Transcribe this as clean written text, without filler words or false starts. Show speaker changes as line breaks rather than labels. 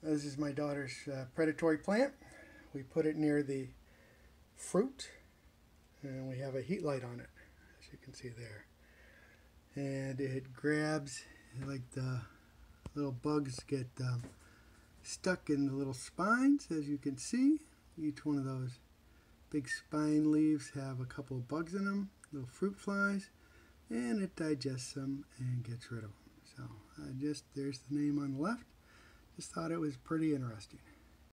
This is my daughter's predatory plant. We put it near the fruit and we have a heat light on it, as you can see there. And it grabs, like the little bugs get stuck in the little spines, as you can see. Each one of those big spine leaves have a couple of bugs in them, little fruit flies, and it digests them and gets rid of them. So there's the name on the left. Just thought it was pretty interesting.